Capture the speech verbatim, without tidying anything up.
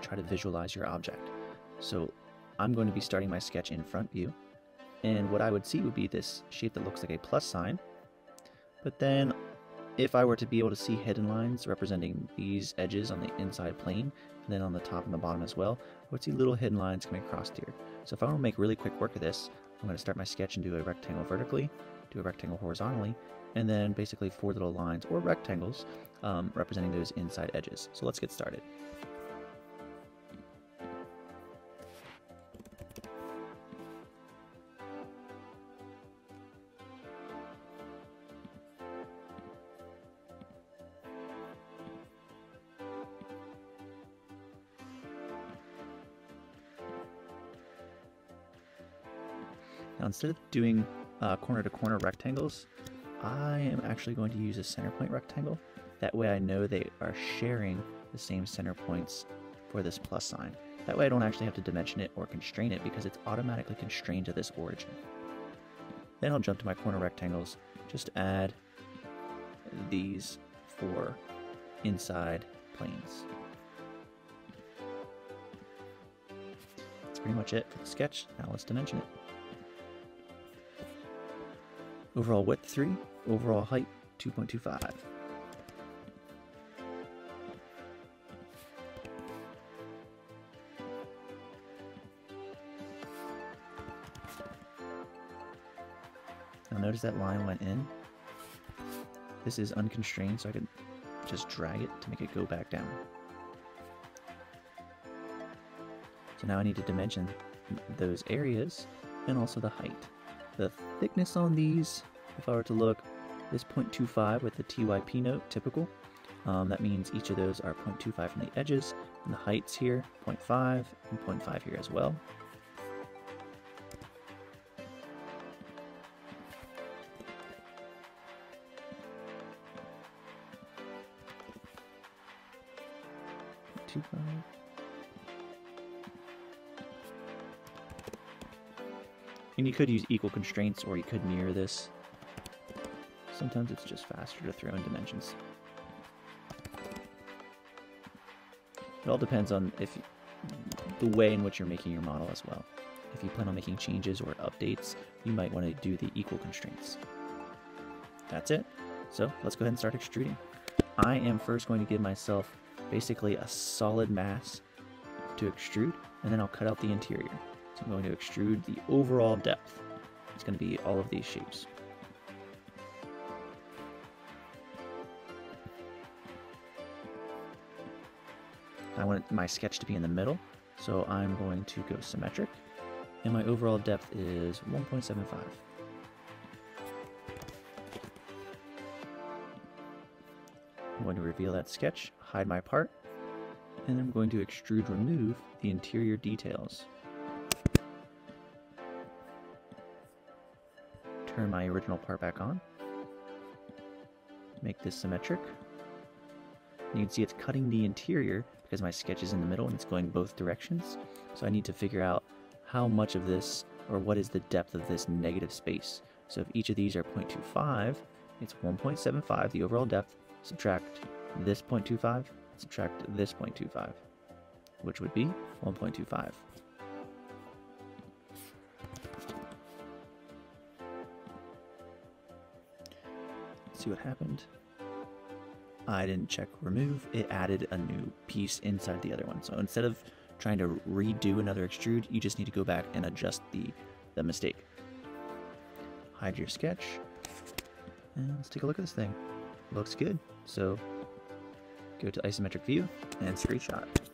try to visualize your object. So I'm going to be starting my sketch in front view, and what I would see would be this shape that looks like a plus sign, but then if I were to be able to see hidden lines representing these edges on the inside plane, and then on the top and the bottom as well, I would see little hidden lines coming across here. So if I want to make really quick work of this, I'm going to start my sketch and do a rectangle vertically, do a rectangle horizontally, and then basically four little lines or rectangles um, representing those inside edges. So let's get started. Now, instead of doing uh, corner to corner rectangles, I am actually going to use a center point rectangle. That way I know they are sharing the same center points for this plus sign. That way I don't actually have to dimension it or constrain it because it's automatically constrained to this origin. Then I'll jump to my corner rectangles, just add these four inside planes. That's pretty much it for the sketch. Now let's dimension it. Overall width three, overall height two point two five. Now notice that line went in. This is unconstrained, so I can just drag it to make it go back down. So now I need to dimension those areas and also the height. The thickness on these, if I were to look, is zero point two five with the T Y P note, typical. Um, that means each of those are zero point two five from the edges, and the heights here, zero point five, and zero point five here as well. zero point two five. And you could use equal constraints, or you could mirror this. Sometimes it's just faster to throw in dimensions. It all depends on if the way in which you're making your model as well. If you plan on making changes or updates, you might want to do the equal constraints. That's it. So let's go ahead and start extruding. I am first going to give myself basically a solid mass to extrude, and then I'll cut out the interior. So I'm going to extrude the overall depth. It's going to be all of these shapes. I want my sketch to be in the middle, so I'm going to go symmetric, and my overall depth is one point seven five. I'm going to reveal that sketch, hide my part, and I'm going to extrude remove the interior details. Turn my original part back on, make this symmetric. You can see it's cutting the interior because my sketch is in the middle and it's going both directions. So I need to figure out how much of this, or what is the depth of this negative space. So if each of these are zero point two five, it's one point seven five, the overall depth, subtract this zero point two five, subtract this zero point two five, which would be one point two five. See what happened. I didn't check remove, it added a new piece inside the other one. So instead of trying to redo another extrude, you just need to go back and adjust the, the mistake. Hide your sketch, and let's take a look at this thing. Looks good. So go to isometric view and screenshot.